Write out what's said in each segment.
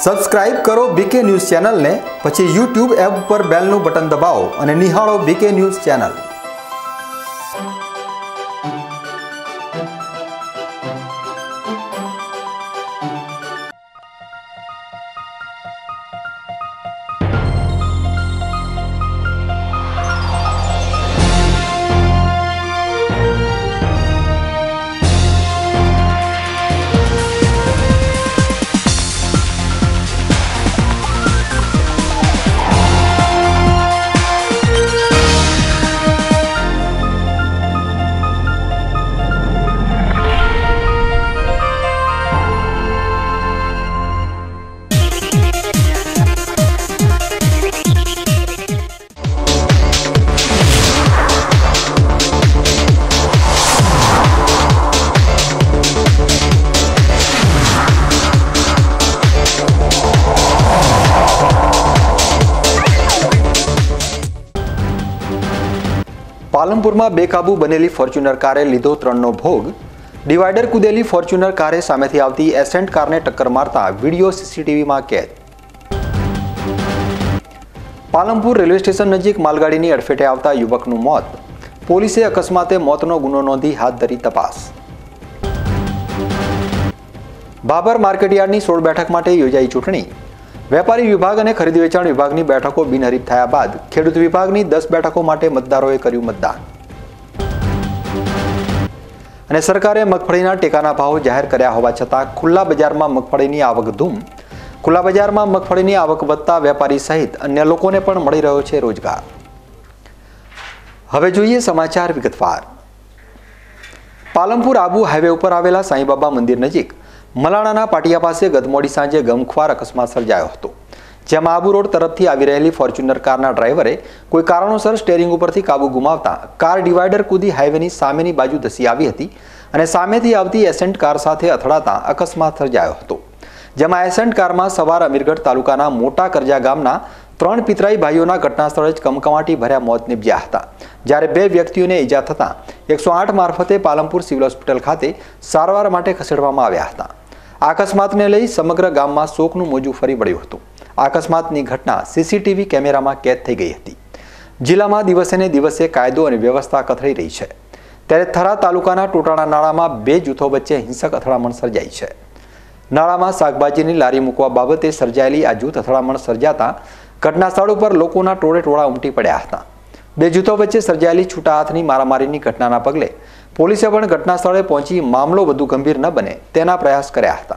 Subscribe કરો બીકે news ચેનલને, પછી YouTube એપ પર બેલનું બટન દબાવો અને નિહાળો બીકે ન્યૂઝ ચેનલ। પાલનપુરમાં બેકાબુ બનેલી ફોર્ચ્યુનર કારે લીધો 3નો ભોગ। ડિવાઈડર કૂદેલી ફોર્ચ્યુનર કારે સામેથી આવતી એસેન્ટ કારને ટક્કર મારતા વિડીયો સીસીટીવીમાં કેદ। પાલનપુર રેલવે સ્ટેશન નજીક માલગાડીની અડફેટે આવતા યુવકનું મોત। પોલીસે અકસ્માતે મોતનો ગુનો નોંધી હાથ ધરી તપાસ। બાબર માર્કેટયાર્ડની 16 બેઠક માટે યોજાઈ ચૂંટણી। વેપારી વિભાગ અને ખરીદ વેચાણ વિભાગની બેઠકો બિનહરીફ થયા બાદ ખેડૂત વિભાગની 10 બેઠકો માટે મતદારોએ કર્યું મતદાન। અને સરકારે મગફળીના ટેકાના ભાવ જાહેર કર્યા હોવા છતાં ખુલ્લા બજારમાં મગફળીની આવક ધૂમ। ખુલ્લા બજારમાં મગફળીની આવક વધતા વેપારી સહિત અન્ય લોકોને પણ મળી રહ્યો છે રોજગાર। હવે જોઈએ સમાચાર વિગતવાર। પાલનપુર આબુ હાઈવે ઉપર આવેલા સાંઈબાબા મંદિર નજીક મલાણાના પાટિયા પાસે ગત મોડી સાંજે ગમખ્વાર અકસ્માત સર્જાયો હતો, જેમાં આબુ રોડ તરફથી આવી રહેલી ફોર્ચ્યુનર કારના ડ્રાઈવરે કોઈ કારણોસર સ્ટીયરિંગ ઉપરથી કાબુ ગુમાવતા કાર ડિવાઈડર કૂદી હાઈવેની સામેની બાજુ ધસી આવી હતી અને સામેથી આવતી એસેન્ટ કાર સાથે અથડાતા અકસ્માત સર્જાયો હતો, જેમાં એસેન્ટ કારમાં સવાર અમીરગઢ તાલુકાના મોટા કરજા ગામના 3 પિતરાઈ ભાઈઓના ઘટના સ્થળે જ કમકમાટી ભર્યા મોત નીપજ્યા હતા, જ્યારે 2 વ્યક્તિઓને ઈજા થતાં 108 મારફતે પાલનપુર સિવિલ હોસ્પિટલ ખાતે સારવાર માટે ખસેડવામાં આવ્યા હતા। આ અકસ્માતને લઈ સમગ્ર ગામમાં શોકનું મોજું ફરી વળ્યું હતું। આ અકસ્માતની ઘટના સીસીટીવી કેમેરામાં કેદ થઈ ગઈ હતી। જિલ્લામાં દિવસે ને દિવસે કાયદો અને વ્યવસ્થા કથળી રહી છે, ત્યારે થરા તાલુકાના ટોટાણા નાળામાં 2 જૂથો વચ્ચે હિંસક અથડામણ સર્જાઈ છે। નાળામાં શાકભાજીની લારી મૂકવા બાબતે સર્જાયેલી આ જૂથ અથડામણ સર્જાતા ઘટના સ્થળ ઉપર લોકોના ટોળે ટોળા ઉમટી પડ્યા હતા। 2 જૂથો વચ્ચે સર્જાયેલી છૂટા હાથની મારામારીની ઘટનાના પગલે પોલીસે પણ ઘટના સ્થળે પહોંચી મામલો વધુ ગંભીર ન બને તેના પ્રયાસ કર્યા હતા।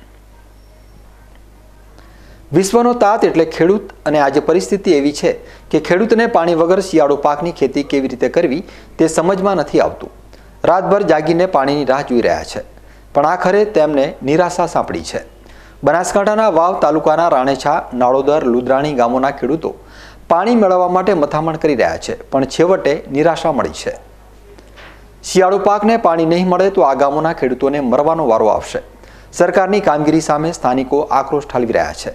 વિશ્વનો તાત એટલે ખેડૂત, અને આજે પરિસ્થિતિ એવી છે કે ખેડૂતને પાણી વગર શિયાળુ પાકની ખેતી કેવી રીતે કરવી તે સમજમાં નથી આવતું। રાતભર જાગીને પાણીની રાહ જોઈ રહ્યા છે, પણ આખરે તેમને નિરાશા સાંપડી છે। બનાસકાંઠાના વાવ તાલુકાના રાણેછા, નાળોદર, લુદ્રાણી ગામોના ખેડૂતો પાણી મેળવવા માટે મથામણ કરી રહ્યા છે, પણ છેવટે નિરાશા મળી છે। શિયાળુ પાકને પાણી નહીં મળે તો આ ગામોના ખેડૂતોને મરવાનો વારો આવશે। સરકારની કામગીરી સામે સ્થાનિકો આક્રોશ ઠાલવી રહ્યા છે।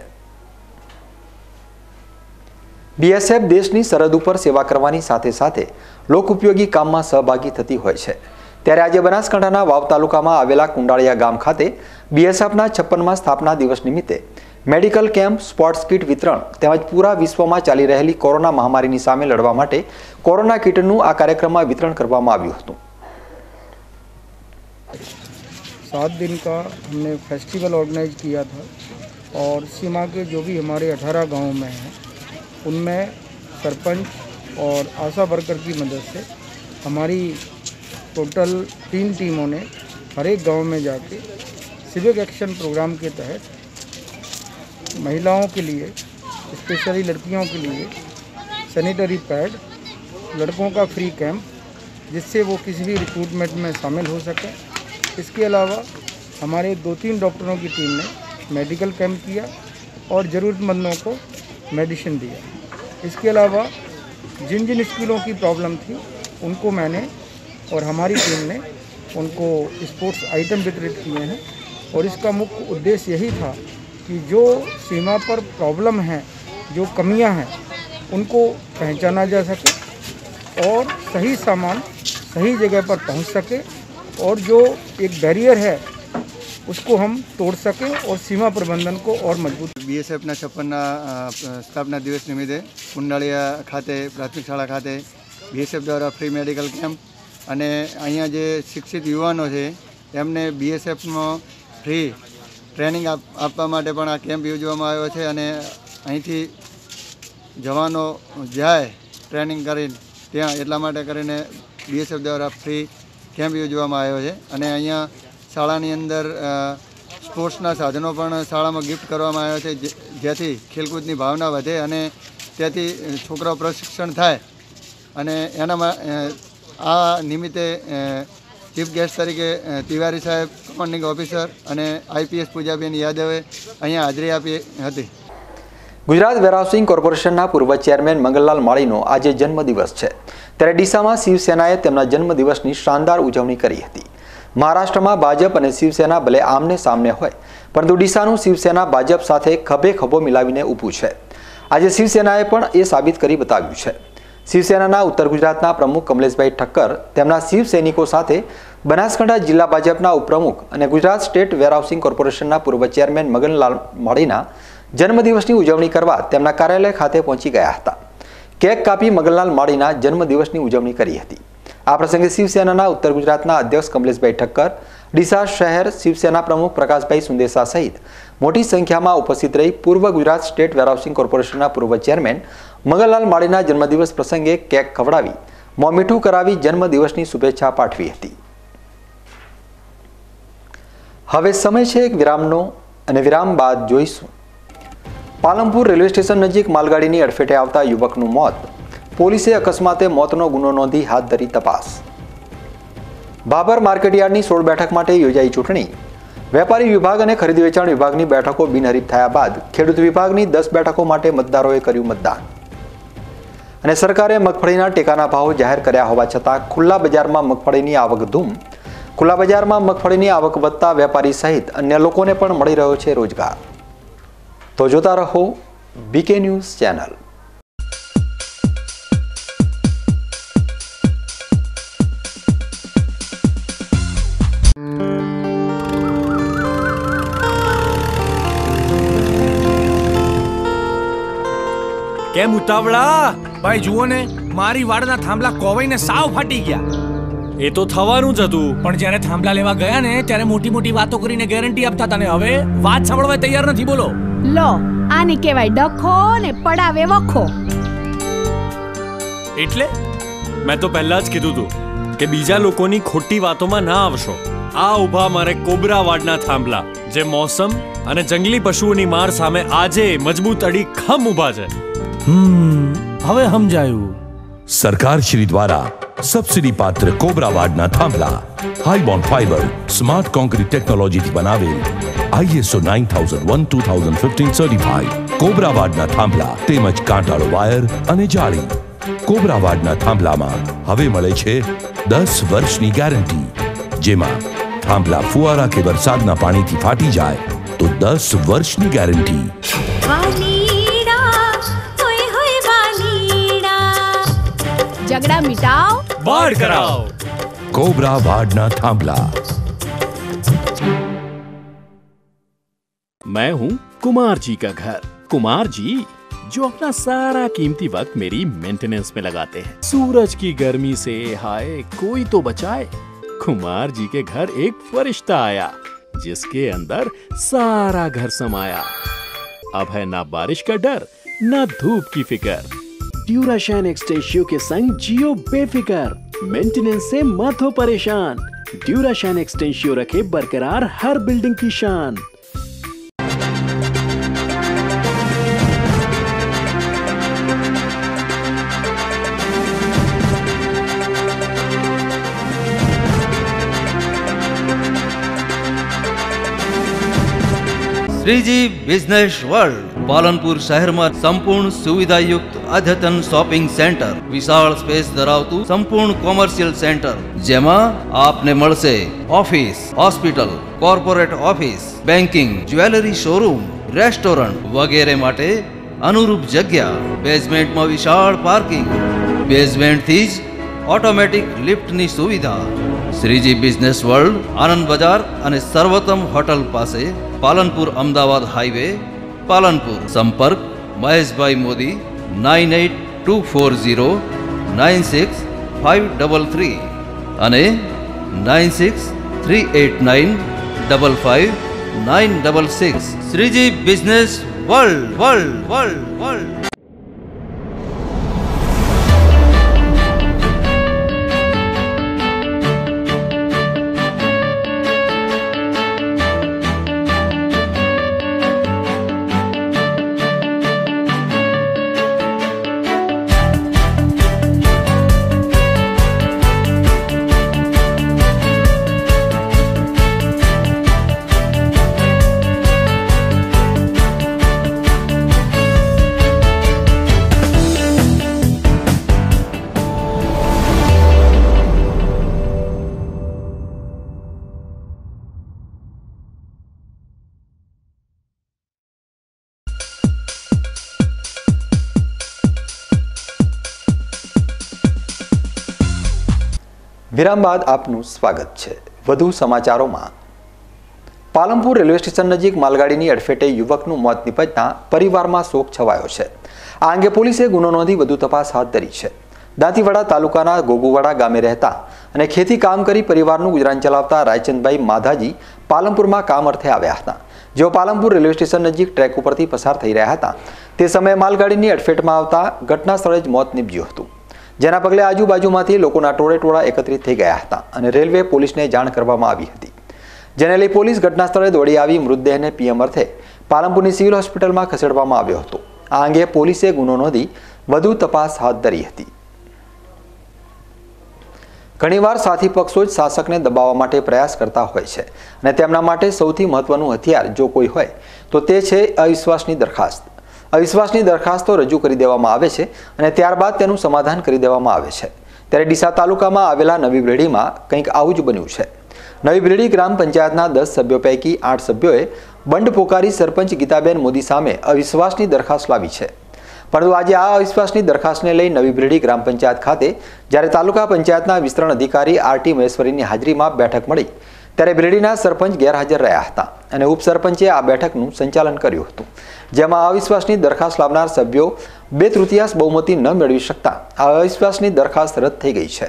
બીએસએફ દેશની સરહદ ઉપર સેવા કરવાની સાથે સાથે લોક ઉપયોગી કામમાં સહભાગી થતી હોય છે, ત્યારે આજે બનાસકાંઠાના વાવ તાલુકામાં આવેલા કુંડાળિયા ગામ ખાતે બીએસએફના 56મા સ્થાપના દિવસ નિમિત્તે મેડિકલ કેમ્પ, સ્પોર્ટ્સ કિટ વિતરણ તેમજ પૂરા વિશ્વમાં ચાલી રહેલી કોરોના મહામારીની સામે લડવા માટે કોરોના કિટનું આ કાર્યક્રમમાં વિતરણ કરવામાં આવ્યું હતું। 7 दिन का हमने फेस्टिवल ऑर्गेनाइज किया था और सीमा के जो भी हमारे 18 गांव में हैं उनमें सरपंच और आशा वर्कर की मदद से हमारी टोटल 3 टीमों ने हर एक गांव में जाके सिविक एक्शन प्रोग्राम के तहत महिलाओं के लिए, स्पेशली लड़कियों के लिए सैनिटरी पैड, लड़कों का फ्री कैंप, जिससे वो किसी भी रिक्रूटमेंट में शामिल हो सकें। इसके अलावा हमारे 2-3 डॉक्टरों की टीम ने मेडिकल कैंप किया और ज़रूरतमंदों को मेडिसिन दिया। इसके अलावा जिन जिन स्कूलों की प्रॉब्लम थी उनको मैंने और हमारी टीम ने उनको स्पोर्ट्स आइटम वितरित किए हैं, और इसका मुख्य उद्देश्य यही था कि जो सीमा पर प्रॉब्लम हैं, जो कमियां हैं, उनको पहचाना जा सके और सही सामान सही जगह पर पहुंच सके, और जो एक बैरियर है उसको हम तोड़ सकें और सीमा प्रबंधन को और मजबूत। BSFના 56ના સ્થાપના દિવસ નિમિત્તે કુંડાળિયા ખાતે પ્રાથમિક શાળા ખાતે BSF દ્વારા ફ્રી મેડિકલ કેમ્પ અને અહીંયા જે શિક્ષિત યુવાનો છે એમને BSFમાં ફ્રી ટ્રેનિંગ આપવા માટે પણ આ કેમ્પ યોજવામાં આવ્યો છે અને અહીંથી જવાનો જાય ટ્રેનિંગ કરીને ત્યાં એટલા માટે કરીને BSF દ્વારા ફ્રી કેમ્પ યોજવામાં આવ્યો છે અને અહીંયા શાળાની અંદર સ્પોર્ટ્સના સાધનો પણ શાળામાં ગિફ્ટ કરવામાં આવ્યા છે જેથી ખેલકૂદની ભાવના વધે અને ત્યાંથી છોકરાઓ પ્રશિક્ષણ થાય અને એનામાં આ નિમિત્તે ચીફ ગેસ્ટ તરીકે તિવારી સાહેબ કમાન્ડિંગ ઓફિસર અને IPS પૂજાબેન યાદવે અહીંયા હાજરી આપી હતી. ગુજરાત વેરહાઉસિંગ કોર્પોરેશનના પૂર્વ ચેરમેન મંગલલાલ માળીનો આજે જન્મદિવસ છે, ત્યારે ડીસામાં શિવસેનાએ તેમના જન્મદિવસની શાનદાર ઉજવણી કરી હતી. મહારાષ્ટ્રમાં ભાજપ અને શિવસેના ભલે આમને સામને હોય, પરંતુ ડીસાનું શિવસેના ભાજપ સાથે ખભે ખભો મિલાવીને ઊભું છે. આજે શિવસેનાએ પણ એ સાબિત કરી બતાવ્યું છે. શિવસેનાના ઉત્તર ગુજરાતના પ્રમુખ કમલેશભાઈ ઠક્કર તેમના શિવ સૈનિકો સાથે બનાસકાંઠા જિલ્લા ભાજપના ઉપપ્રમુખ અને ગુજરાત સ્ટેટ વેરહાઉસિંગ કોર્પોરેશનના પૂર્વ ચેરમેન મંગલલાલ માળીના જન્મદિવસની ઉજવણી કરવા તેમના કાર્યાલય ખાતે પહોંચી ગયા હતા. કેક કાપી મંગલલાલ માળીના જન્મદિવસની ઉજવણી કરી હતી. આ પ્રસંગે શિવસેનાના ઉત્તર ગુજરાતના અધ્યક્ષ કમલેશભાઈ ઠક્કર, ડીસા શહેર શિવસેના પ્રમુખ પ્રકાશભાઈ સુંદેસા સહિત મોટી સંખ્યામાં ઉપસ્થિત રહી પૂર્વ ગુજરાત સ્ટેટ વેરહાઉસિંગ કોર્પોરેશનના પૂર્વ ચેરમેન મંગલલાલ માળીના જન્મદિવસ પ્રસંગે કેક ખવડાવી મોં મીઠું કરાવી જન્મદિવસની શુભેચ્છા પાઠવી હતી. હવે સમય છે એક વિરામનો અને વિરામ બાદ જોઈશું પાલનપુર રેલવે સ્ટેશન નજીક માલગાડીની અડફેટે આવતા યુવકનું મોત. પોલીસે અકસ્માતે મોતનો ગુનો નોંધી હાથ ધરી તપાસ. બાબર માર્કેટયાર્ડની 16 બેઠક માટે યોજાઈ ચૂંટણી. વેપારી વિભાગ અને ખરીદ વેચાણ વિભાગની બેઠકો બિનહરીફ થયા બાદ ખેડૂત વિભાગની 10 બેઠકો માટે મતદારોએ કર્યું મતદાન. અને સરકારે મગફળીના ટેકાના ભાવ જાહેર કર્યા હોવા છતાં ખુલ્લા બજારમાં મગફળીની આવક ધૂમ. ખુલ્લા બજારમાં મગફળીની આવક વધતા વેપારી સહિત અન્ય લોકોને પણ મળી રહ્યો છે રોજગાર. તો જોતા રહો BK ન્યૂઝ ચેનલ. કેમ ઉતાવળા? ભાઈ જુઓ ને, મારી વાડના થાંભલા કોવાઈને સાવ ફાટી ગયા. એ તો થવાનું જ હતું, પણ જ્યારે થાંભલા લેવા ગયા ને ત્યારે મોટી મોટી વાતો કરીને ગેરંટી આપતા હતા ને હવે વાત સાંભળવા તૈયાર નથી. બોલો. લો, આને કહેવાય ડખો ને પડાવે વખો. એટલે મેં તો પહેલા જ કીધું હતું કે બીજા લોકોની ખોટી વાતોમાં ના આવશો. આ ઊભા મારે કોબરા વાડના થાંભલા, જે મોસમ અને જંગલી પશુઓની માર સામે આજે મજબૂત અડી ખમ ઊભા છે. હવે સમજાયું. સરકાર શ્રી દ્વારા સબસિડી પાત્ર કોબરા વાડના થાંભલા high bond fibre smart concrete ટેકનોલોજીથી બનાવેલ ISO 9001:2015 સર્ટિફાઈડ કોબરા વાડના થાંભલા તેમજ કાંટાળો વાયર અને જાળી. કોબરા વાડના થાંભલામાં હવે મળે છે 10 વર્ષની ગેરંટી, જેમાં થાંભલા ફુવારા કે વરસાદના પાણીથી ફાટી જાય તો 10 વર્ષની ગેરંટી. झगड़ा मिटाओ, बाढ़ कराओ. कोबरा वाडना थांभला. मैं हूँ कुमार जी का घर. कुमार जी जो अपना सारा कीमती वक्त मेरी मेंटेनेंस में लगाते हैं. सूरज की गर्मी से हाय कोई तो बचाए. कुमार जी के घर एक फरिश्ता आया जिसके अंदर सारा घर समाया. अब है ना बारिश का डर, ना धूप की फिकर. ड्यूराशाइन एक्सटेंशियो के संग जियो बेफिकर. मेंटेनेंस से मत हो परेशान. ड्यूराशाइन एक्सटेंशियो रखे बरकरार हर बिल्डिंग की शान. શ્રીજી બિઝનેસ વર્લ્ડ પાલનપુર શહેરમાં સંપૂર્ણ સુવિધાયુક્ત અદ્યતન શોપિંગ સેન્ટર, વિશાળ સ્પેસ ધરાવતું સંપૂર્ણ કોમર્શિયલ સેન્ટર, જેમાં આપને મળશે office, hospital, corporate office, banking, jewellery showroom, restaurant વગેરે માટે અનુરૂપ જગ્યા. બેઝમેન્ટમાં વિશાળ પાર્કિંગ, બેઝમેન્ટથી જ ઓટોમેટિક લિફ્ટની સુવિધા, શ્રીજી બિઝનેસ વર્લ્ડ આનંદ બજાર અને સર્વોત્તમ હોટલ પાસે, પાલનપુર અમદાવાદ હાઈવે, પાલનપુર. સંપર્ક મહેશભાઈ મોદી 9824096533 અને 9638955966. Shriji business world. વિરામ બાદ આપનું સ્વાગત છે. વધુ સમાચારોમાં. પાલનપુર રેલવે સ્ટેશન નજીક માલગાડીની અડફેટે યુવકનું મોત નિપજતા પરિવારમાં શોક છવાયો છે. આ અંગે પોલીસે ગુનો નોંધી વધુ તપાસ હાથ ધરી છે. દાંતીવાડા તાલુકાના ગોગુવાડા ગામે રહેતા અને ખેતી કામ કરી પરિવારનું ગુજરાન ચલાવતા રાયચંદભાઈ માધાજી પાલનપુરમાં કામ અર્થે આવ્યા હતા. જેઓ પાલનપુર રેલવે સ્ટેશન નજીક ટ્રેક ઉપરથી પસાર થઈ રહ્યા હતા તે સમયે માલગાડીની અડફેટમાં આવતા ઘટના સ્થળે જ મોત નીપજ્યું હતું. જેના પગલે આજુબાજુમાંથી લોકોના ટોળેટોળા એકત્રિત થઈ ગયા હતા અને રેલવે પોલીસને જાણ કરવામાં આવી હતી. જેને લઈ પોલીસ ઘટના સ્થળે દોડી આવી મૃતદેહને પીએમ અર્થે પાલનપુરની સિવિલ હોસ્પિટલમાં ખસેડવામાં આવ્યો હતો. આ અંગે પોલીસે ગુનો નોંધી વધુ તપાસ હાથ ધરી હતી. ઘણીવાર સાથી પક્ષો જ શાસકને દબાવવા માટે પ્રયાસ કરતા હોય છે અને તેમના માટે સૌથી મહત્વનું હથિયાર જો કોઈ હોય તો તે છે અવિશ્વાસની દરખાસ્ત. અવિશ્વાસની દરખાસ્તો રજૂ કરી દેવામાં આવે છે અને ત્યારબાદ તેનું સમાધાન કરી દેવામાં આવે છે. ત્યારે ડીસા તાલુકામાં આવેલા નવી બ્રેડીમાં કંઈક આવું જ બન્યું છે. નવી બ્રેડી ગ્રામ પંચાયતના 10 સભ્યો પૈકી 8 સભ્યોએ બંડ પોકારી સરપંચ ગીતાબેન મોદી સામે અવિશ્વાસની દરખાસ્ત લાવી છે. પરંતુ આજે આ અવિશ્વાસની દરખાસ્તને લઈ નવી બ્રેડી ગ્રામ પંચાયત ખાતે જ્યારે તાલુકા પંચાયતના વિસ્તરણ અધિકારી આરટી મહેશ્વરીની હાજરીમાં બેઠક મળી ત્યારે બ્રેડીના સરપંચ ગેરહાજર રહ્યા હતા અને ઉપસરપંચે આ બેઠકનું સંચાલન કર્યું હતું. જેમાં અવિશ્વાસની દરખાસ્ત લાવનાર સભ્યો 2/3 બહુમતી ન મેળવી શકતા આ અવિશ્વાસની દરખાસ્ત રદ થઈ ગઈ છે.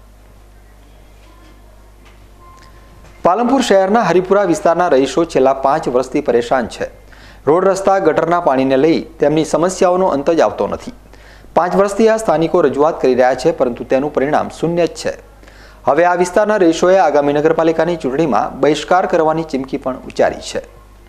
પાલનપુર શહેરના હરિપુરા વિસ્તારના રહીશો છેલ્લા 5 વર્ષથી પરેશાન છે. રોડ રસ્તા ગટરના પાણીને લઈ તેમની સમસ્યાઓનો અંત જ આવતો નથી. 5 વર્ષથી આ સ્થાનિકો રજૂઆત કરી રહ્યા છે પરંતુ તેનું પરિણામ શૂન્ય જ છે. હવે આ વિસ્તારના રહીશોએ આગામી નગરપાલિકાની ચૂંટણીમાં બહિષ્કાર કરવાની ચીમકી પણ ઉચ્ચારી છે.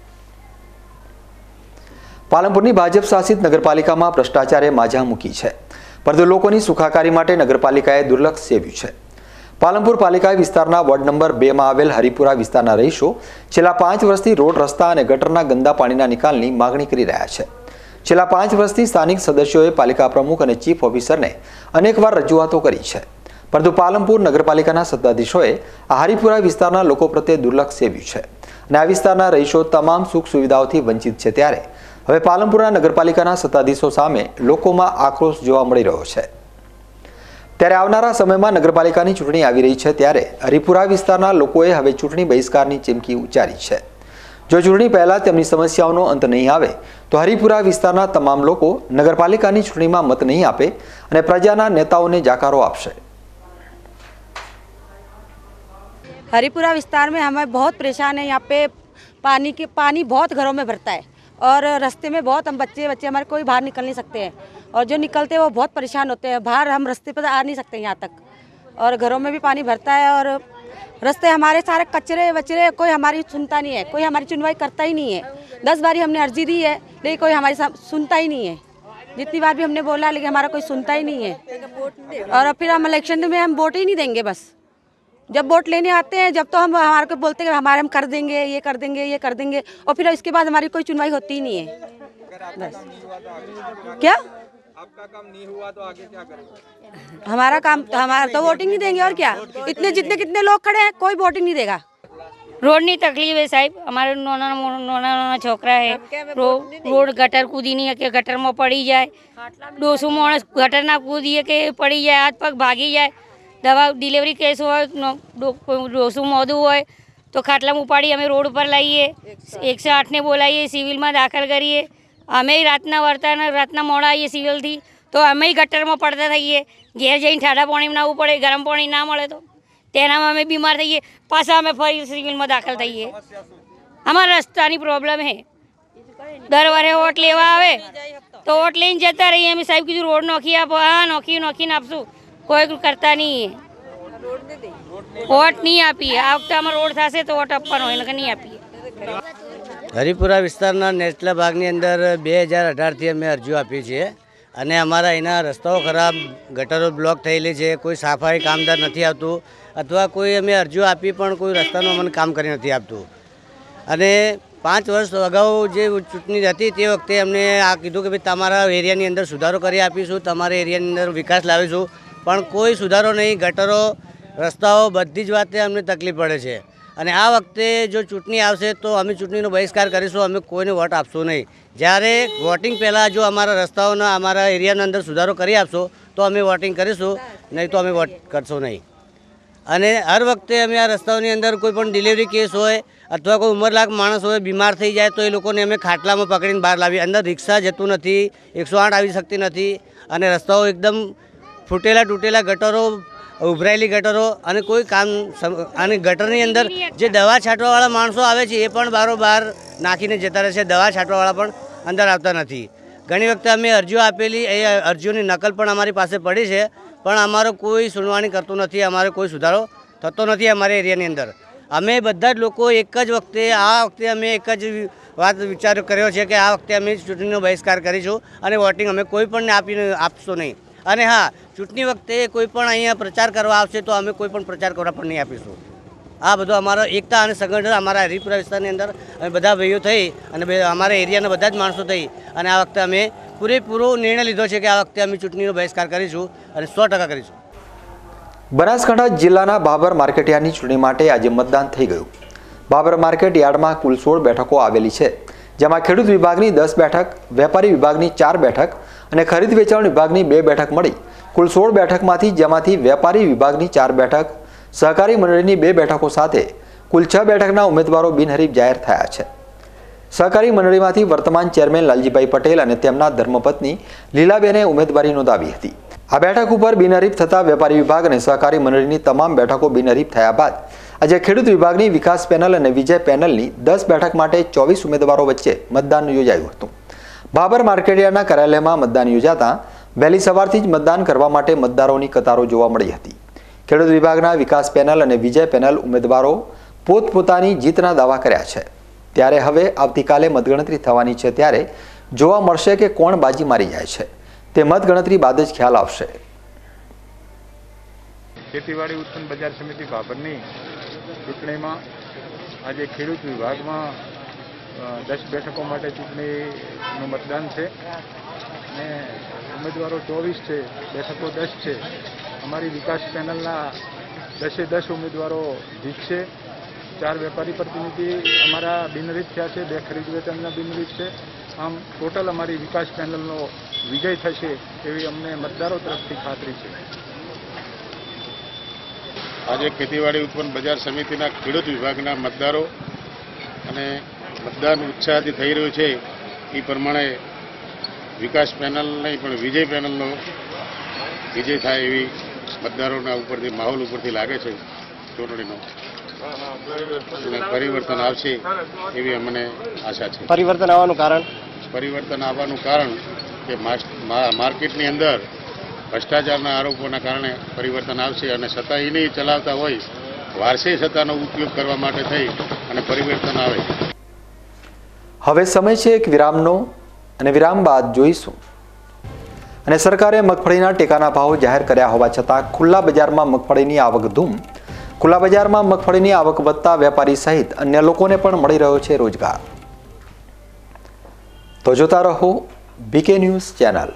પાલનપુરની ભાજપ શાસિત નગરપાલિકામાં ભ્રષ્ટાચારે માજા મૂકી છે પરંતુ લોકોની સુખાકારી માટે નગરપાલિકાએ દુર્લક્ષ સેવ્યું છે. પાલનપુર પાલિકા વિસ્તારના વોર્ડ નંબર 2માં આવેલ હરિપુરા વિસ્તારના રહીશો છેલ્લા 5 વર્ષથી રોડ રસ્તા અને ગટરના ગંદા પાણીના નિકાલની માગણી કરી રહ્યા છે. છેલ્લા 5 વર્ષથી સ્થાનિક સદસ્યોએ પાલિકા પ્રમુખ અને ચીફ ઓફિસરને અનેકવાર રજૂઆતો કરી છે પરંતુ પાલનપુર નગરપાલિકાના સત્તાધીશોએ આ હરિપુરા વિસ્તારના લોકો પ્રત્યે દુર્લક્ષ સેવ્યું છે અને આ વિસ્તારના રહીશો તમામ સુખ સુવિધાઓથી વંચિત છે. ત્યારે હવે પાલનપુરના નગરપાલિકાના સત્તાધીશો સામે લોકોમાં આક્રોશ જોવા મળી રહ્યો છે. ત્યારે આવનારા સમયમાં નગરપાલિકાની ચૂંટણી આવી રહી છે ત્યારે હરિપુરા વિસ્તારના લોકોએ હવે ચૂંટણી બહિષ્કારની ચીમકી ઉચ્ચારી છે. જો ચૂંટણી પહેલા તેમની સમસ્યાઓનો અંત નહીં આવે તો હરિપુરા વિસ્તારના તમામ લોકો નગરપાલિકાની ચૂંટણીમાં મત નહીં આપે અને પ્રજાના નેતાઓને જાકારો આપશે. हरिपुरा विस्तार में हमें बहुत परेशान है. यहाँ पे पानी बहुत घरों में भरता है और रास्ते में बहुत हम बच्चे हमारे कोई बाहर निकल नहीं सकते हैं और जो निकलते हैं वो बहुत परेशान होते हैं. बाहर हम रास्ते पर आ नहीं सकते यहाँ तक और घरों में भी पानी भरता है और रास्ते हमारे सारे कचरे वचरे कोई हमारी सुनता नहीं है. कोई हमारी सुनवाई करता ही नहीं है. 10 बार हमने अर्जी दी है लेकिन कोई हमारी सुनता ही नहीं है. जितनी बार भी हमने बोला लेकिन हमारा कोई सुनता ही नहीं है और फिर हम इलेक्शन में हम वोट ही नहीं देंगे. बस जब वोट लेने आते हैं जब तो हम हमारे को बोलते हैं हमारे हम कर देंगे ये कर देंगे ये कर देंगे और फिर इसके बाद हमारी कोई सुनवाई होती ही नहीं है. बस क्या आपका काम नहीं हुआ तो आगे क्या करेंगे? हमारा काम हमारा तो वोटिंग नहीं देंगे और क्या. इतने जितने कितने लोग खड़े हैं कोई वोटिंग नहीं देगा. रोडनी तकलीफ है साहब. અમારે નાના છોકરા હે રોડ ગટર કૂદી નહીં કે ગટરમાં પડી જાય. ડોસું માણસ ગટરના કૂદીએ કે પડી જાય હાથ પગ ભાગી જાય દવા ડિલિવરી કેસ હોય ડોસું મોડું હોય તો ખાટલામાં ઉપાડી અમે રોડ ઉપર લાવીએ, 108ને બોલાવીએ, સિવિલમાં દાખલ કરીએ. અમે રાતના મોડા આવીએ સિવિલથી તો અમે ગટરમાં પડતા થઈએ. ઘેર જઈને ઠાડા પાણીમાં નાહવું પડે, ગરમ પાણી ના મળે તો તેનામાં અમે બીમાર થઈએ, પાછા અમે ફરી સિવિલમાં દાખલ થઈએ. અમારા રસ્તાની પ્રોબ્લેમ છે. દર વારે વોટ લેવા આવે તો વોટ લઈને જતા રહીએ. અમે સાહેબ કીધું રોડ નોખી આપો, હા નોખીને આપશું, કોઈ કરતા નહીં. વોટ નહીં આપીએ. આ વખતે અમારો રોડ થશે તો વોટ આપવાનો, એને નહીં આપીએ. હરિપુરા વિસ્તારના નેચલા ભાગની અંદર 2018થી અમે અરજીઓ આપી છીએ અને અમારા અહીંના રસ્તાઓ ખરાબ, ગટરો બ્લોક થયેલી છે, કોઈ સફાઈ કામદાર નથી આવતું અથવા કોઈ અમે અરજીઓ આપી પણ કોઈ રસ્તાનું અમને કામ કરી નથી આપતું. અને 5 વર્ષ અગાઉ જે ચૂંટણી હતી તે વખતે અમને આ કીધું કે ભાઈ તમારા એરિયાની અંદર સુધારો કરી આપીશું, તમારા એરિયાની અંદર વિકાસ લાવીશું, પણ કોઈ સુધારો નહીં. ગટરો, રસ્તાઓ બધી જ વાતે અમને તકલીફ પડે છે. અને આ વખતે જો ચૂંટણી આવશે તો અમે ચૂંટણીનો બહિષ્કાર કરીશું, અમે કોઈને વોટ આપશું નહીં. જ્યારે વોટિંગ પહેલાં જો અમારા રસ્તાઓના અમારા એરિયાના અંદર સુધારો કરી આપશો તો અમે વોટિંગ કરીશું, નહીં તો અમે વોટ કરશું નહીં. અને હર વખતે અમે આ રસ્તાઓની અંદર કોઈ પણ ડિલિવરી કેસ હોય અથવા કોઈ ઉંમરલાયક માણસ હોય, બીમાર થઈ જાય તો એ લોકોને અમે ખાટલામાં પકડીને બહાર લાવીએ. અંદર રિક્ષા જતું નથી, 108 આવી શકતી નથી અને રસ્તાઓ એકદમ ફૂટેલા તૂટેલા, ગટરો ઉભરાયેલી ગટરો અને કોઈ કામ. અને ગટરની અંદર જે દવા છાંટવાવાળા માણસો આવે છે એ પણ બારોબાર નાખીને જતા રહે છે. દવા છાંટવાવાળા પણ અંદર આવતા નથી. ઘણી વખતે અમે અરજીઓ આપેલી, એ અરજીઓની નકલ પણ અમારી પાસે પડી છે, પણ અમારો કોઈ સુનાવણી કરતું નથી. અમારો કોઈ સુધારો થતો નથી અમારા એરિયાની અંદર. અમે બધા જ લોકો એક જ વખતે આ વખતે અમે એક જ વાત વિચાર કર્યો છે કે આ વખતે અમે ચૂંટણીનો બહિષ્કાર કરીશું અને વોટિંગ અમે કોઈ પણ આપશું નહીં. અને હા, ચૂંટણી વખતે કોઈ પણ અહીંયા પ્રચાર કરવા આવશે તો અમે કોઈ પણ પ્રચાર કરવા પણ નહીં આપીશું. આ બધું અમારા એકતા અને સંગઠન અમારા હરિપુરા વિસ્તારની અંદર અમે બધા ભાઈઓ થઈ અને અમારા એરિયાના બધા જ માણસો થઈ અને આ વખતે અમે પૂરેપૂરો નિર્ણય લીધો છે કે આ વખતે અમે ચૂંટણીનો બહિષ્કાર કરીશું અને 100% કરીશું. બનાસકાંઠા જિલ્લાના બાબર માર્કેટ યાર્ડની ચૂંટણી માટે આજે મતદાન થઈ ગયું. બાબર માર્કેટ યાર્ડમાં કુલ 16 બેઠકો આવેલી છે, જેમાં ખેડૂત વિભાગની 10 બેઠક, વેપારી વિભાગની 4 બેઠક અને ખરીદ વેચાણ વિભાગની 2 બેઠક મળી કુલ 16 બેઠકમાંથી, જેમાંથી વેપારી વિભાગની 4 બેઠક, સહકારી મંડળીની 2 બેઠકો સાથે કુલ 6 બેઠકના ઉમેદવારો બિનહરીફ જાહેર થયા છે. સહકારી મંડળીમાંથી વર્તમાન ચેરમેન લાલજીભાઈ પટેલ અને તેમના ધર્મપત્ની લીલાબેને ઉમેદવારી નોંધાવી હતી. આ બેઠક ઉપર બિનહરીફ થતા વેપારી વિભાગ અને સહકારી મંડળીની તમામ બેઠકો બિનહરીફ થયા બાદ આજે ખેડૂત વિભાગની વિકાસ પેનલ અને વિજય પેનલની 10 બેઠક માટે 24 ઉમેદવારો વચ્ચે મતદાન યોજાયું હતું. બાબર માર્કેટયાર્ડના કાર્યાલયમાં મતદાન યોજાતા વહેલી સવારથી જ મતદાન કરવા માટે મતદારોની કતારો જોવા મળી હતી. ખેડૂત વિભાગના વિકાસ પેનલ અને વિજય પેનલ ઉમેદવારો પોતપોતાની જીતના દાવા કર્યા છે. ત્યારે હવે આવતીકાલે મતગણતરી થવાની છે, ત્યારે જોવા મળશે કે કોણ બાજી મારી જાય છે. તે મતગણતરી બાદ જ ખ્યાલ આવશે. ખેતીવાડી ઉત્પન્ન બજાર સમિતિ બાબરની ચૂંટણીમાં આજે ખેડૂત વિભાગમાં 10 બેઠકો માટે ચૂંટણીનું મતદાન છે અને ઉમેદવારો 24 છે, બેઠકો 10 છે. અમારી વિકાસ પેનલના 10 ઉમેદવારો જીતશે. 4 વેપારી પ્રતિનિધિ અમારા બિનહરીફ થયા છે, 2 ખરીદ વેચાણના બિનહરીફ છે. આમ ટોટલ અમારી વિકાસ પેનલનો વિજય થશે એવી અમને મતદારો તરફથી ખાતરી છે. આજે ખેતીવાડી ઉત્પન્ન બજાર સમિતિના ખેડૂત વિભાગના મતદારો અને મતદાન ઉત્સાહથી થઈ રહ્યું છે એ પ્રમાણે વિકાસ પેનલ નહીં પણ વિજય પેનલનો વિજય થાય એવી મતદારોના ઉપરથી માહોલ ઉપરથી લાગે છે. ચૂંટણીનો પરિવર્તન આવશે એવી અમને આશા છે. પરિવર્તન આવવાનું કારણ કે માર્કેટની અંદર ભ્રષ્ટાચારના આરોપોના કારણે પરિવર્તન આવશે અને સત્તા એ નહીં ચલાવતા હોય, વારસાઈ સત્તાનો ઉપયોગ કરવા માટે થઈ અને પરિવર્તન આવે. હવે સમય છે એક વિરામનો અને વિરામ બાદ જોઈશું. અને સરકારે મગફળીના ટેકાના ભાવ જાહેર કર્યા હોવા છતાં ખુલ્લા બજારમાં મગફળીની આવક ધૂમ. ખુલ્લા બજારમાં મગફળીની આવક વધતા વેપારી સહિત અન્ય લોકોને પણ મળી રહ્યો છે રોજગાર. તો જોતા રહો BK news channel.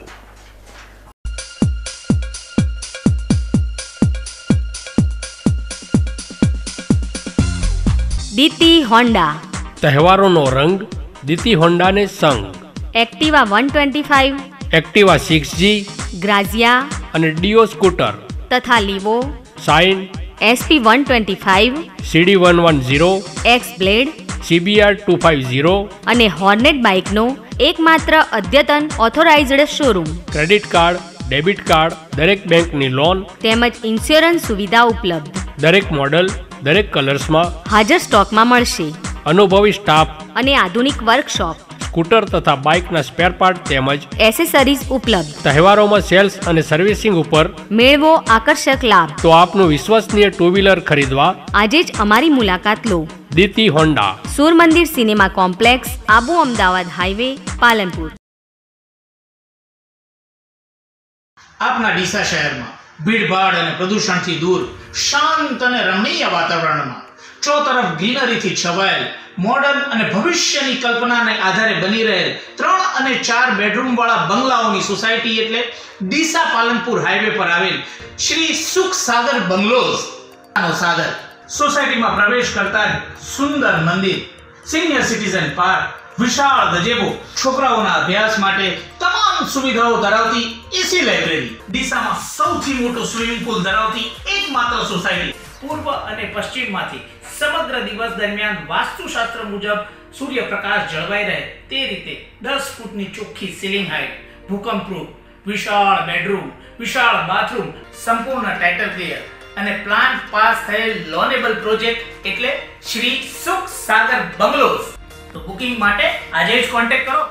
Diti Honda, તહેવારોનો રંગ, દીતી હોન્ડાને સંગ. એક્ટિવા 125, એક્ટિવા 6G, ગ્રાઝિયા અને ડીઓ સ્કૂટર તથા Livo, Shine, SP125, CD110, X Blade CBR 250 અને હોર્નેટ બાઇકનો એકમાત્ર અદ્યતન authorised showroom. Credit card, debit card, દરેક બેંકની લોન તેમજ ઇન્સ્યોરન્સ સુવિધા ઉપલબ્ધ. દરેક મોડલ, દરેક કલર્સમાં હાજર સ્ટોકમાં મળશે. અનુભવી સ્ટાફ અને આધુનિક વર્કશોપ, સ્કૂટર તથા બાઇકના સ્પેર પાર્ટ તેમજ એસેસરીઝ ઉપલબ્ધ. તહેવારોમાં સેલ્સ અને સર્વિસિંગ ઉપર મેળવો આકર્ષક લાભ. તો આપનું વિશ્વસનીય ટુ વ્હીલર ખરીદવા આજે જ અમારી મુલાકાત લો. Diti Honda, Sur Mandir cinema complex, Abu Ahmedabad highway, Palanpur. આપના ડીસા શહેરમાં ભીડભાડ અને પ્રદૂષણથી દૂર શાંત અને રમણીય વાતાવરણમાં ચોતરફ ગ્રીનરીથી છવાયેલ મોડર્ન અને ભવિષ્યની કલ્પનાને આધારે બની રહેલ 3 અને 4 બેડરૂમ વાળા બંગલાઓની સોસાયટી એટલે ડીસા પાલનપુર હાઈવે પર આવેલ શ્રી સુખ સાગર બંગલોઝ નો સાગર. સોસાયટીમાં પ્રવેશ કરતા જ સુંદર મંદિર, સિનિયર સિટીઝન પાર્ક, વિશાળ ગજેબો, છોકરાઓના અભ્યાસ માટે તમામ સુવિધાઓ ધરાવતી એસી લાઇબ્રેરી, ડીસામાં સૌથી મોટો સ્વિમિંગ પૂલ ધરાવતી એકમાત્ર સોસાયટી. પૂર્વ અને પશ્ચિમમાંથી સમગ્ર દિવસ દરમિયાન વાસ્તુશાસ્ત્ર મુજબ સૂર્યપ્રકાશ જળવાઈ રહે તે રીતે 10 ફૂટની ચોખ્ખી સીલિંગ હાઇટ, ભૂકંપપ્રૂફ, વિશાળ બેડરૂમ, વિશાળ બાથરૂમ, સંપૂર્ણ ટાઇટલ ક્લિયર અને પ્લાન પાસ થયેલ લોનેબલ પ્રોજેક્ટ એટલે શ્રી સુખ સાગર બંગલોઝ. તો બુકિંગ માટે આજે જ કોન્ટેક્ટ કરો.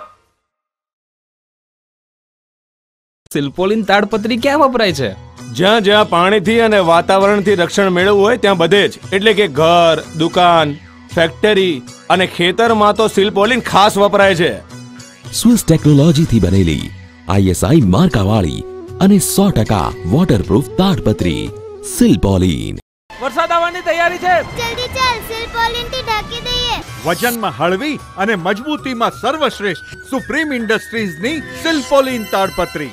સિલ્પોલિન તાડપત્રી ક્યાં વપરાય છે? જ્યાં જ્યાં પાણીથી અને વાતાવરણથી રક્ષણ મેળવવું હોય ત્યાં બધે જ. એટલે કે ઘર, દુકાન, ફેક્ટરી અને ખેતરમાં તો સિલ્પોલિન ખાસ વપરાય છે. સ્વિસ ટેકનોલોજીથી બનેલી ISI માર્કાવાળી અને 100% વોટરપ્રૂફ તાડપત્રી સિલ્પોલિન. વરસાદ આવવાની તૈયારી છે. જલ્દી ચાલ, સિલ્પોલિન થી ઢાંકી દઈએ. વજનમાં હળવી અને મજબૂતીમાં સર્વશ્રેષ્ઠ સુપ્રીમ ઇન્ડસ્ટ્રીઝની સિલ્પોલિન તાડપત્રી.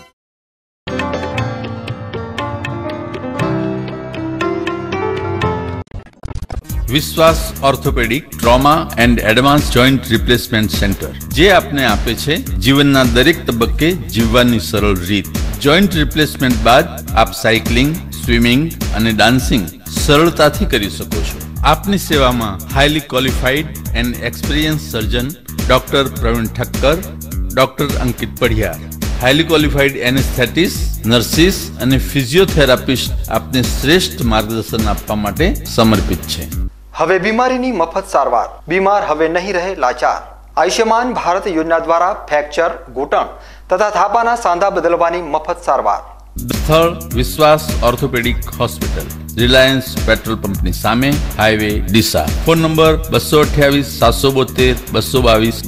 Vishwas orthopaedic trauma and advance joint replacement centre, જે આપને આપે છે જીવનના દરેક તબક્કે જીવવાની સરળ રીત. જોઈન્ટ રિપ્લેસમેન્ટ બાદ આપ સાયકલિંગ, સ્વિમિંગ અને ડાન્સિંગ સરળતાથી કરી શકો છો. આપની સેવામાં highly qualified and experience surgeon doctor Pravin Thakkar, doctor Ankit Padhiyar, highly qualified anaesthetist, nurses અને ફિઝિયોથેરાપિસ્ટ આપને શ્રેષ્ઠ માર્ગદર્શન આપવા માટે સમર્પિત છે. હવે બીમારીની મફત સારવાર, બીમાર હવે નહીં રહે લાચાર. આયુષ્યમાન ભારત યોજના દ્વારા ફ્રેક્ચર, ઘૂંટણ તથા થાપાના સાંધા બદલવાની મફત સારવાર. સ્થળ વિશ્વાસ ઓર્થોપેડિક હોસ્પિટલ, રિલાયન્સ પેટ્રોલ પંપની સામે, હાઈવે ડીસા. Phone number 228 772 222.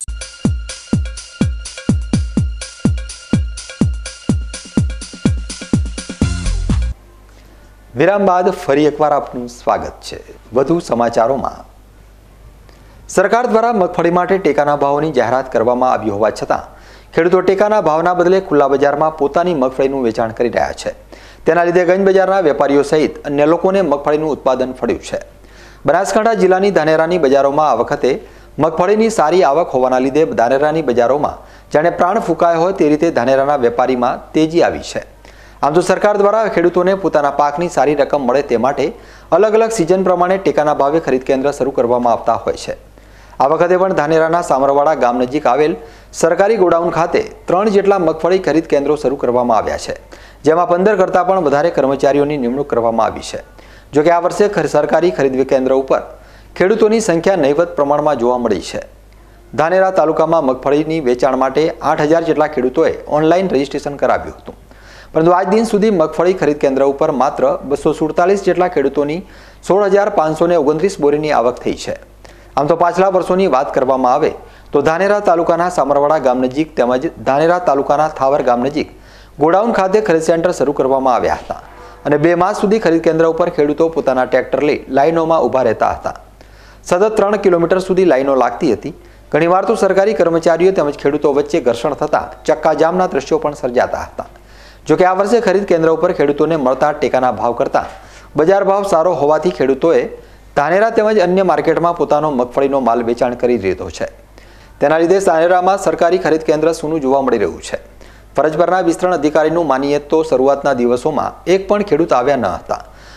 વિરામ બાદ ફરી એકવાર આપનું સ્વાગત છે. વધુ સમાચારોમાં, સરકાર દ્વારા મગફળી માટે ટેકાના ભાવોની જાહેરાત કરવામાં આવી હોવા છતાં ખેડૂતો ટેકાના ભાવના બદલે ખુલ્લા બજારમાં પોતાની મગફળીનું વેચાણ કરી રહ્યા છે. તેના લીધે ગંજ બજારના વેપારીઓ સહિત અન્ય લોકોને મગફળીનું ઉત્પાદન ફળ્યું છે. બનાસકાંઠા જિલ્લાની ધાનેરાની બજારોમાં આ વખતે મગફળીની સારી આવક હોવાના લીધે ધાનેરાની બજારોમાં જાણે પ્રાણ ફૂંકાયો હોય તે રીતે ધાનેરાના વેપારીમાં તેજી આવી છે. આમ તો સરકાર દ્વારા ખેડૂતોને પોતાના પાકની સારી રકમ મળે તે માટે અલગ અલગ સિઝન પ્રમાણે ટેકાના ભાવે ખરીદ કેન્દ્ર શરૂ કરવામાં આવતા હોય છે. આ વખતે પણ ધાનેરાના સામરવાડા ગામ નજીક આવેલ સરકારી ગોડાઉન ખાતે 3 જેટલા મગફળી ખરીદ કેન્દ્રો શરૂ કરવામાં આવ્યા છે, જેમાં 15 કરતાં પણ વધારે કર્મચારીઓની નિમણૂક કરવામાં આવી છે. જોકે આ વર્ષે સરકારી ખરીદ કેન્દ્ર ઉપર ખેડૂતોની સંખ્યા નહીવત પ્રમાણમાં જોવા મળી છે. ધાનેરા તાલુકામાં મગફળીની વેચાણ માટે 8000 જેટલા ખેડૂતોએ ઓનલાઈન રજીસ્ટ્રેશન કરાવ્યું હતું, પરંતુ આજ દિન સુધી મગફળી ખરીદ કેન્દ્ર ઉપર માત્ર 247 જેટલા ખેડૂતોની 16529 બોરીની આવક થઈ છે. આમ તો પાછલા વર્ષોની વાત કરવામાં આવે તો ધાનેરા તાલુકાના સામરવાડા ગામ નજીક તેમજ ધાનેરા તાલુકાના થાવર ગામ નજીક ગોડાઉન ખાતે ખરીદ સેન્ટર શરૂ કરવામાં આવ્યા હતા અને 2 માસ સુધી ખરીદ કેન્દ્ર ઉપર ખેડૂતો પોતાના ટ્રેક્ટર લઈ લાઈનોમાં ઊભા રહેતા હતા. સતત 3 કિલોમીટર સુધી લાઈનો લાગતી હતી. ઘણીવાર તો સરકારી કર્મચારીઓ તેમજ ખેડૂતો વચ્ચે ઘર્ષણ થતા ચક્કાજામના દ્રશ્યો પણ સર્જાતા હતા. જોકે આ વર્ષે ખરીદ કેન્દ્ર ઉપર ખેડૂતોને મળતા ટેકાના ભાવ કરતાં બજાર ભાવ સારો હોવાથી ખેડૂતોએ ધાનેરા તેમજ અન્ય માર્કેટમાં પોતાનો મગફળીનો માલ વેચાણ કરી દીધો છે. તેના લીધે ધાનેરામાં સરકારી ખરીદ કેન્દ્ર સૂનું જોવા મળી રહ્યું છે. ફરજ પરના વિસ્તરણ અધિકારીનું માનીએ તો શરૂઆતના દિવસોમાં એક પણ ખેડૂત આવ્યા ન હતા,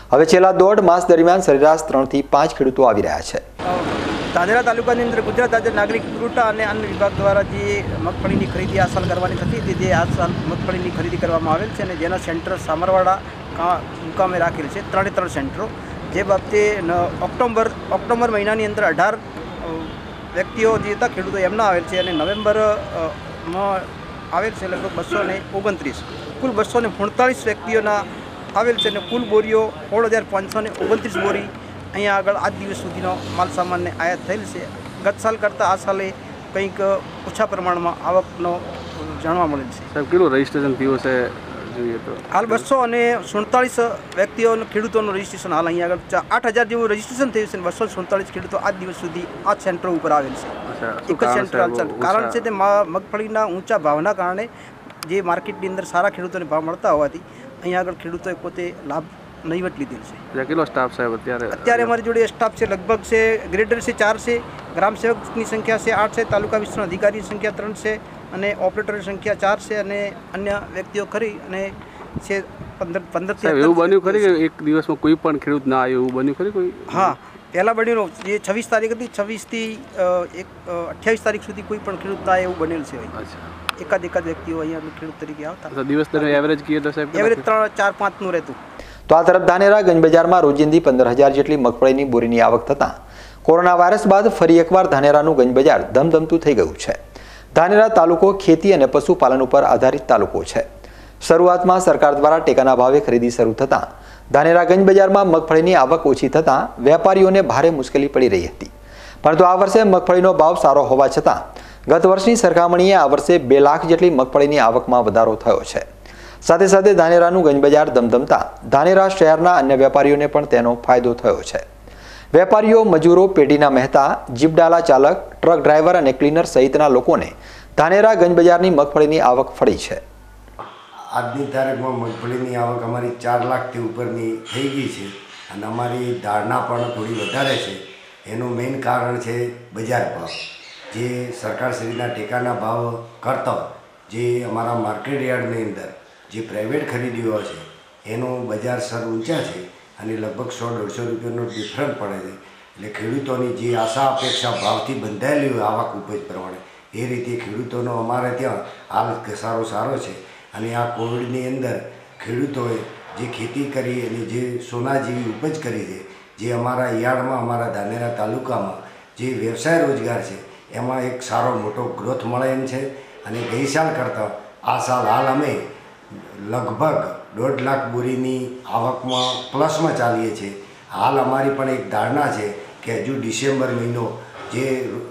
હવે છેલ્લા 1.5 માસ દરમિયાન સરેરાશ 3 થી 5 ખેડૂતો આવી રહ્યા છે. ધાનેરા તાલુકાની અંદર ગુજરાત રાજ્ય નાગરિક પુરવઠા અને અન્ન વિભાગ દ્વારા જે મગફળીની ખરીદી આ સાલ કરવાની થતી હતી, જે આ સાલ મગફળીની ખરીદી કરવામાં આવેલ છે અને જેના સેન્ટર સામરવાડા મુકામે રાખેલ છે, 3 સેન્ટરો. જે બાબતે ઓક્ટોબર મહિનાની અંદર 18 વ્યક્તિઓ જે હતા ખેડૂતો એમના આવેલ છે અને નવેમ્બરમાં આવેલ છે લગભગ 229, કુલ 247 વ્યક્તિઓના આવેલ છે અને કુલ બોરીઓ 16,529 બોરી અહીંયા આગળ આજ દિવસ સુધીનો માલ સામાનને આયાત થયેલ છે. ગત સાલ કરતાં આ સાલે કંઈક ઓછા પ્રમાણમાં આવકનો જાણવા મળેલ છે. સાહેબ, કેટલું રજીસ્ટ્રેશન થયું છે જોઈએ તો? હાલ 247 વ્યક્તિઓનું ખેડૂતોનું રજીસ્ટ્રેશન હાલ અહીંયા આગળ 8,000 જેવું રજીસ્ટ્રેશન થયું છે અને 247 ખેડૂતો આજ દિવસ સુધી આ સેન્ટરો ઉપર આવેલ છે. એક જ સેન્ટર કારણ છે તે મગફળીના ઊંચા ભાવના કારણે જે માર્કેટની અંદર સારા ખેડૂતોને ભાવ મળતા હોવાથી અહીંયા આગળ ખેડૂતોએ પોતે લાભ નહીવટ લીધેલ છે. કેટલો સ્ટાફ સાહેબ અત્યારે અમારી જોડે સ્ટાફ છે લગભગ છે, ગ્રેડર છે 4 છે, ગ્રામ સેવકની સંખ્યા છે 8 છે, તાલુકા વિસ્તરણ અધિકારીની સંખ્યા 3 છે અને ઓપરેટરની સંખ્યા 4 છે અને અન્ય વ્યક્તિઓ ખરી અને છે 15 એવું બન્યું ખરી કે એક દિવસમાં કોઈ પણ ખેડૂત ના આવ્યો એવું બન્યું ખરી કોઈ? હા, પહેલાં બન્યું જે 26 તારીખ હતી, 26 થી 28 તારીખ સુધી કોઈ પણ ખેડૂત ના એવું બનેલ છે. એકાદ વ્યક્તિઓ અહીંયા ખેડૂત તરીકે આવતા. દિવસ દરમિયાન એવરેજ કીએ તો સાહેબ એવરેજ 3-4-5 નું રહેતું. તો આ તરફ ધાનેરા ગંજ બજારમાં રોજિંદી 15,000 જેટલી મગફળીની બોરીની આવક થતાં કોરોના વાયરસ બાદ ફરી એકવાર ધાનેરાનું ગંજ બજાર ધમધમતું થઈ ગયું છે. ધાનેરા તાલુકો ખેતી અને પશુપાલન ઉપર આધારિત તાલુકો છે. શરૂઆતમાં સરકાર દ્વારા ટેકાના ભાવે ખરીદી શરૂ થતાં ધાનેરા ગંજ બજારમાં મગફળીની આવક ઓછી થતાં વેપારીઓને ભારે મુશ્કેલી પડી રહી હતી. પરંતુ આ વર્ષે મગફળીનો ભાવ સારો હોવા છતાં ગત વર્ષની સરખામણીએ આ વર્ષે 2 લાખ જેટલી મગફળીની આવકમાં વધારો થયો છે. સાથે સાથે ધાનેરાનું ગંજ બજાર ધમધમતા ધાનેરા શહેરના અન્ય વેપારીઓને પણ તેનો ફાયદો થયો છે. વેપારીઓ, મજૂરો, પેઢીના મહેતા, જીપડાલા ચાલક, ટ્રક ડ્રાઈવર અને ક્લીનર સહિતના લોકોને ધાનેરા ગંજ બજારની મગફળીની આવક ફળી છે. આજની તારીખમાં મગફળીની આવક અમારી 4 લાખથી ઉપરની થઈ ગઈ છે અને અમારી ધારણા પણ થોડી વધારે છે. એનું મેઇન કારણ છે બજાર ભાવ. જે સરકારશ્રીના ટેકાના ભાવ કરતાં જે અમારા માર્કેટ યાર્ડની અંદર જે પ્રાઇવેટ ખરીદીઓ છે એનું બજાર સ્તર ઊંચા છે અને લગભગ 100-150 રૂપિયાનો ડિફરન્સ પડે છે. એટલે ખેડૂતોની જે આશા અપેક્ષા ભાવથી બંધાયેલી હોય આવક ઉપજ પ્રમાણે એ રીતે ખેડૂતોનો અમારે ત્યાં હાલ સારો છે. અને આ કોવિડની અંદર ખેડૂતોએ જે ખેતી કરી અને જે સોના જેવી ઉપજ કરી છે, જે અમારા યાર્ડમાં અમારા ધાનેરા તાલુકામાં જે વ્યવસાય રોજગાર છે એમાં એક સારો મોટો ગ્રોથ મળે એમ છે. અને ગઈ સાલ કરતાં આ સાલ હાલ અમે લગભગ 1.5 લાખ બોરીની આવકમાં પ્લસમાં ચાલીએ છીએ. હાલ અમારી પણ એક ધારણા છે કે હજુ ડિસેમ્બર મહિનો જે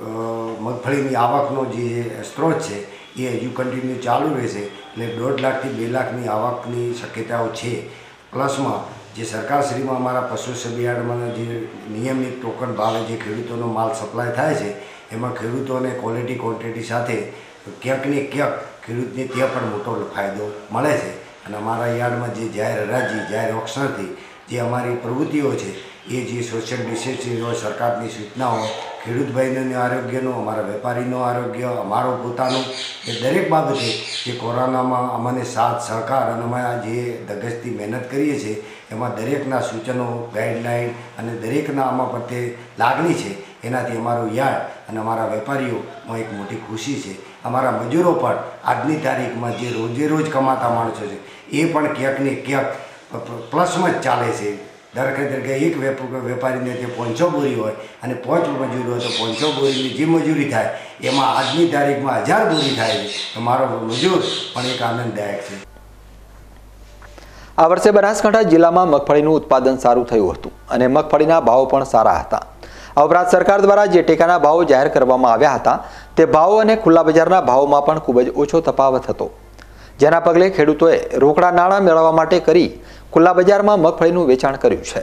મગફળીની આવકનો જે સ્ત્રોત છે એ હજુ કન્ટિન્યુ ચાલુ રહેશે. એટલે 1.5 લાખથી 2 લાખની આવકની શક્યતાઓ છે. પ્લસમાં જે સરકારશ્રીમાં અમારા પશુ સબયાર્ડમાં જે નિયમિત ટોકન ભાવે જે ખેડૂતોનો માલ સપ્લાય થાય છે એમાં ખેડૂતોને ક્વોલિટી ક્વોન્ટિટી સાથે ક્યાંક ને ક્યાંક ખેડૂતને ત્યાં પણ મોટો ફાયદો મળે છે. અને અમારા યાર્ડમાં જે જાહેર હરાજી, જાહેર ઓક્શનથી જે અમારી પ્રવૃત્તિઓ છે એ જે સોશિયલ ડિસ્ટન્સિંગ હોય, સરકારની સૂચનાઓ, ખેડૂત ભાઈનું આરોગ્યનું, અમારા વેપારીનું આરોગ્ય, અમારો પોતાનું, એ દરેક બાબતે જે કોરોનામાં અમને સાથ સહકાર અને અમે જે ધગશથી મહેનત કરીએ છીએ એમાં દરેકના સૂચનો, ગાઈડલાઈન અને દરેકના આમાં પ્રત્યે લાગણી છે. એનાથી અમારું યાર્ડ અને અમારા વેપારીઓમાં એક મોટી ખુશી છે. અમારા મજૂરો પણ આજની તારીખમાં જે રોજ કમાતા માણસો છે એ પણ ક્યાંક ને ક્યાંક પ્લસમાં જ ચાલે છે. દરકે એક વેપારીને જે 500 બોરી હોય અને 5 મજૂર હોય તો 500 બોરીની જે મજૂરી થાય એમાં આજની તારીખમાં 1000 બોરી થાય છે. તો મારો મજૂર પણ એક આનંદદાયક છે. આ વર્ષે બનાસકાંઠા જિલ્લામાં મગફળીનું ઉત્પાદન સારું થયું હતું અને મગફળીના ભાવ પણ સારા હતા. આ ઉપરાંત સરકાર દ્વારા જે ટેકાના ભાવો જાહેર કરવામાં આવ્યા હતા તે ભાવો અને ખુલ્લા બજારના ભાવોમાં પણ ખૂબ જ ઓછો તફાવત હતો, જેના પગલે ખેડૂતોએ રોકડા નાણાં મેળવવા માટે કરી ખુલ્લા બજારમાં મગફળીનું વેચાણ કર્યું છે.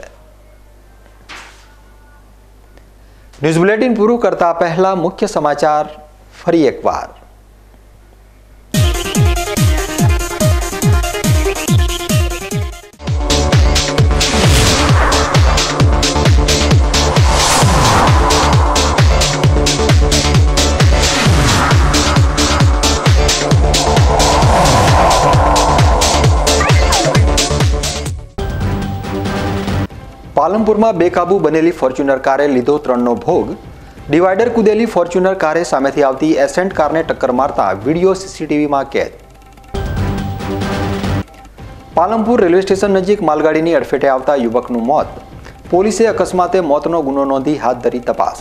ન્યૂઝ બુલેટિન પૂરું કરતા પહેલા મુખ્ય સમાચાર ફરી એકવાર. પાલનપુરમાં બેકાબુ બનેલી ફોર્ચ્યુનર કારે લીધો 3નો ભોગ। ડિવાઈડર કૂદેલી ફોર્ચ્યુનર કારે સામેથી આવતી એસેન્ટ કારને ટક્કર મારતા વિડીયો સીસીટીવીમાં કેદ। પાલનપુર રેલવે સ્ટેશન નજીક માલગાડીની અડફેટે આવતા યુવકનું મોત। પોલીસે અકસ્માતે મોતનો ગુનો નોંધી હાથ ધરી તપાસ।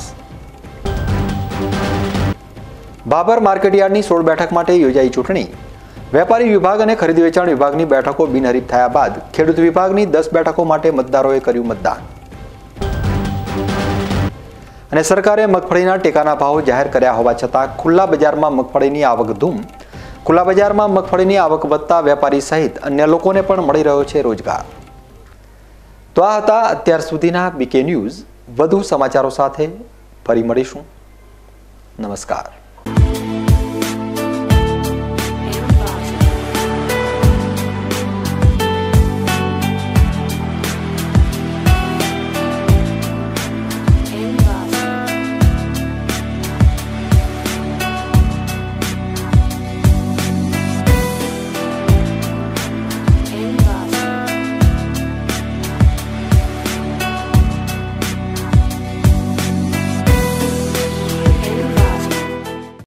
બાબર માર્કેટયાર્ડની 16 બેઠક માટે યોજાઈ ચૂંટણી। વેપારી વિભાગ અને ખરીદ વેચાણ વિભાગની બેઠકો બિનહરીફ થયા બાદ ખેડૂત વિભાગની 10 બેઠકો માટે મતદારોએ કર્યું મતદાન। અને સરકારે મગફળીના ટેકાના ભાવ જાહેર કર્યા હોવા છતાં ખુલ્લા બજારમાં મગફળીની આવક ધૂમ। ખુલ્લા બજારમાં મગફળીની આવક વધતા વેપારી સહિત અન્ય લોકોને પણ મળી રહ્યો છે રોજગાર। તો આ હતા અત્યાર સુધીના બીકે ન્યૂઝ। વધુ સમાચારો સાથે ફરી મળીશું। નમસ્કાર।